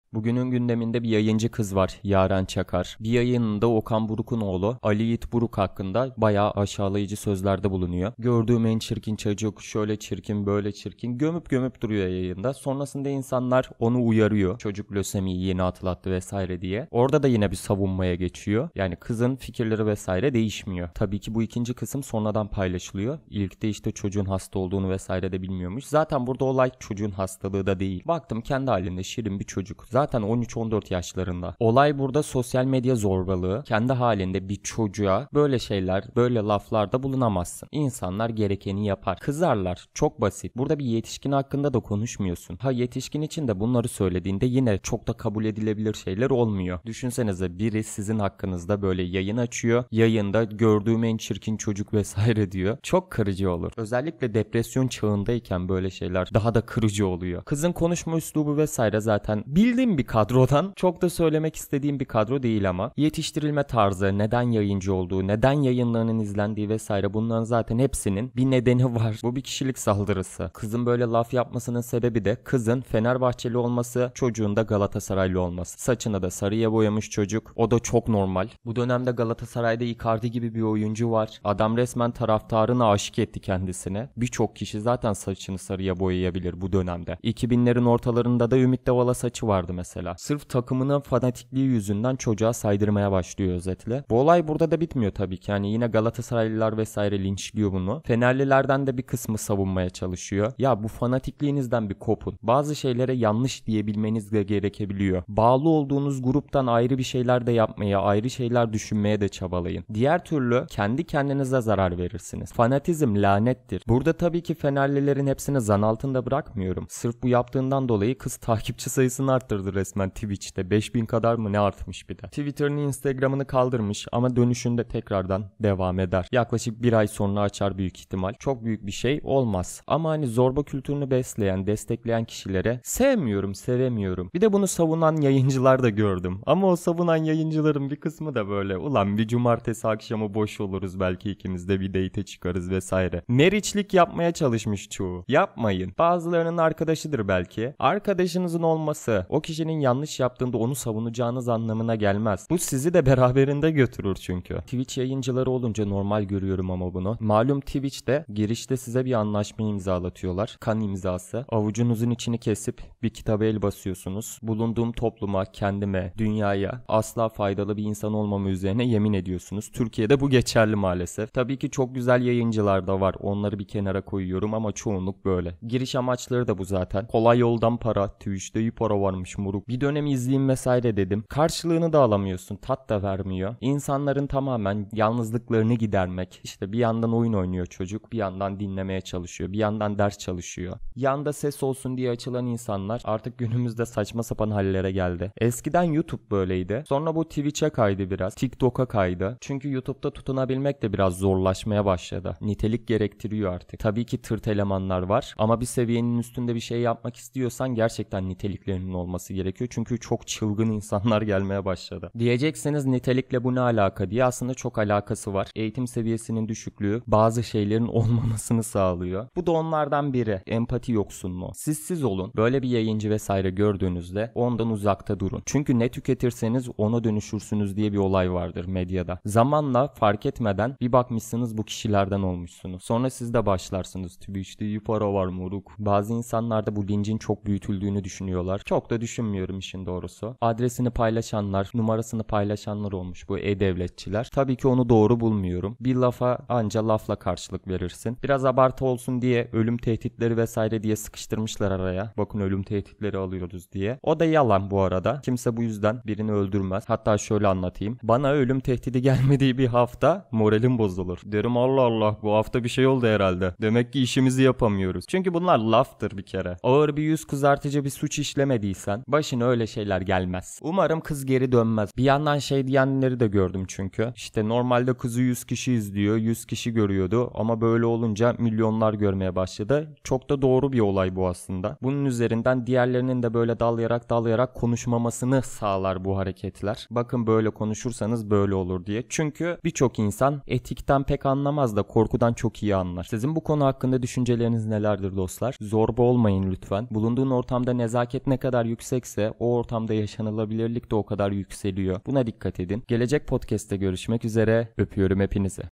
Bugünün gündeminde bir yayıncı kız var, Yaren Çakar. Bir yayınında Okan Buruk'un oğlu Ali Yiğit Buruk hakkında bayağı aşağılayıcı sözlerde bulunuyor. Gördüğüm en çirkin çocuk, şöyle çirkin, böyle çirkin, gömüp gömüp duruyor yayında. Sonrasında insanlar onu uyarıyor. Çocuk lösemiyi yeni atlattı vesaire diye. Orada da yine bir savunmaya geçiyor. Yani kızın fikirleri vesaire değişmiyor. Tabii ki bu ikinci kısım sonradan paylaşılıyor. İlkte işte çocuğun hasta olduğunu vesaire de bilmiyormuş. Zaten burada olay çocuğun hastalığı da değil. Baktım kendi halinde şirin bir çocuk. Zaten 13-14 yaşlarında. Olay burada sosyal medya zorbalığı. Kendi halinde bir çocuğa böyle şeyler, böyle laflarda bulunamazsın. İnsanlar gerekeni yapar. Kızarlar. Çok basit. Burada bir yetişkin hakkında da konuşmuyorsun. Ha, yetişkin için de bunları söylediğinde yine çok da kabul edilebilir şeyler olmuyor. Düşünsenize, biri sizin hakkınızda böyle yayın açıyor. Yayında gördüğüm en çirkin çocuk vesaire diyor. Çok kırıcı olur. Özellikle depresyon çağındayken böyle şeyler daha da kırıcı oluyor. Kızın konuşma üslubu vesaire zaten bildiğim bir kadrodan, çok da söylemek istediğim bir kadro değil ama yetiştirilme tarzı, neden yayıncı olduğu, neden yayınlarının izlendiği vesaire, bunların zaten hepsinin bir nedeni var. Bu bir kişilik saldırısı. Kızın böyle laf yapmasının sebebi de kızın Fenerbahçeli olması, çocuğun da Galatasaraylı olması. Saçını da sarıya boyamış çocuk. O da çok normal. Bu dönemde Galatasaray'da Icardi gibi bir oyuncu var. Adam resmen taraftarına aşık etti kendisine. Birçok kişi zaten saçını sarıya boyayabilir bu dönemde. 2000'lerin ortalarında da Ümit Davala saçı vardı mesela. Sırf takımının fanatikliği yüzünden çocuğa saydırmaya başlıyor özetle. Bu olay burada da bitmiyor tabii ki. Yani yine Galatasaraylılar vesaire linçliyor bunu. Fenerlilerden de bir kısmı savunmaya çalışıyor. Ya bu fanatikliğinizden bir kopun. Bazı şeylere yanlış diyebilmeniz de gerekebiliyor. Bağlı olduğunuz gruptan ayrı bir şeyler de yapmaya, ayrı şeyler düşünmeye de çabalayın. Diğer türlü kendi kendinize zarar verirsiniz. Fanatizm lanettir. Burada tabii ki Fenerlilerin hepsini zan altında bırakmıyorum. Sırf bu yaptığından dolayı kız takipçi sayısını arttırdı resmen Twitch'te. 5000 kadar mı ne artmış bir de. Twitter'ını, Instagram'ını kaldırmış ama dönüşünde tekrardan devam eder. Yaklaşık bir ay sonra açar büyük ihtimal. Çok büyük bir şey olmaz. Ama hani zorba kültürünü besleyen, destekleyen kişilere sevmiyorum, sevemiyorum. Bir de bunu savunan yayıncılar da gördüm. Ama o savunan yayıncıların bir kısmı da böyle, ulan bir cumartesi akşamı boş oluruz, belki ikimiz de bir date'e çıkarız vesaire. Meriçlik yapmaya çalışmış çoğu. Yapmayın. Bazılarının arkadaşıdır belki. Arkadaşınızın olması o kişinin yanlış yaptığında onu savunacağınız anlamına gelmez. Bu sizi de beraberinde götürür çünkü. Twitch yayıncıları olunca normal görüyorum ama bunu. Malum Twitch'te girişte size bir anlaşma imzalatıyorlar. Kan imzası. Avucunuzun içini kesip bir kitaba el basıyorsunuz. Bulunduğum topluma, kendime, dünyaya asla faydalı bir insan olmamı üzerine yemin ediyorsunuz. Türkiye'de bu geçerli maalesef. Tabii ki çok güzel yayıncılar da var. Onları bir kenara koyuyorum ama çoğunluk böyle. Giriş amaçları da bu zaten. Kolay yoldan para. Twitch'te iyi para varmış moruk. Bir dönem izleyeyim vesaire dedim. Karşılığını da alamıyorsun. Tat da vermiyor. İnsanların tamamen yalnızlıklarını gidermek. İşte bir yandan oyun oynuyor çocuk. Bir yandan dinlemeye çalışıyor. Bir yandan ders çalışıyor. Yanda ses olsun diye açılan insanlar artık günümüzde saçma sapan hallere geldi. Eskiden YouTube böyleydi. Sonra bu Twitch'e kaydı biraz. TikTok'a kaydı. Çünkü YouTube'da tutunabilmek de biraz zorlaşmaya başladı. Nitelik gerektiriyor artık. Tabii ki tırt elemanlar var. Ama bir seviyenin üstünde bir şey yapmak istiyorsan gerçekten niteliklerinin olması gerekiyor. Çünkü çok çılgın insanlar gelmeye başladı. Diyeceksiniz nitelikle bu ne alaka diye. Aslında çok alakası var. Eğitim seviyesinin düşüklüğü bazı şeylerin olmamasını sağlıyor. Bu da onlardan biri. Empati yoksunluğu. Siz olun. Böyle bir yayıncı vesaire gördüğünüzde ondan uzakta durun. Çünkü ne tüketirseniz ona dönüşürsünüz diye bir olay vardır medyada. Zamanla fark etmeden bir bakmışsınız bu kişilerden olmuşsunuz. Sonra siz de başlarsınız. Twitch'te iyi para var moruk. Bazı insanlar da bu lincin çok büyütüldüğünü düşünüyorlar. Çok da düşünmüyorum işin doğrusu. Adresini paylaşanlar, numarasını paylaşanlar olmuş bu e-devletçiler. Tabii ki onu doğru bulmuyorum. Bir lafa anca lafla karşılık verirsin. Biraz abartı olsun diye ölüm tehditleri vesaire diye sıkıştırmışlar araya. Bakın ölüm tehditleri alıyoruz diye. O da yalan bu arada. Kimse bu yüzden birini öldürmez. Hatta şöyle anlatayım. Bana ölüm tehdidi gelmediği bir hafta moralim bozulur. Derim Allah Allah, bu hafta bir şey oldu herhalde. Demek ki işimizi yapamıyoruz. Çünkü bunlar laftır bir kere. Ağır bir yüz kızartıcı bir suç işlemediysen başına öyle şeyler gelmez. Umarım kız geri dönmez. Bir yandan şey diyenleri de gördüm çünkü. İşte normalde kızı 100 kişi izliyor, 100 kişi görüyordu ama böyle olunca milyonlar görmeye başladı. Çok da doğru bir olay bu aslında. Bunun üzerinden diğerlerinin de böyle dalayarak konuşmamasını sağlar bu hareketler. Bakın böyle konuşursanız böyle olur diye. Çünkü birçok insan etikten pek anlamaz da korkudan çok iyi anlar. Sizin bu konu hakkında düşünceleriniz nelerdir dostlar? Zorba olmayın lütfen. Bulunduğun ortamda nezaket ne kadar yüksek yüksekse o ortamda yaşanılabilirlik de o kadar yükseliyor. Buna dikkat edin. Gelecek podcast'te görüşmek üzere. Öpüyorum hepinizi.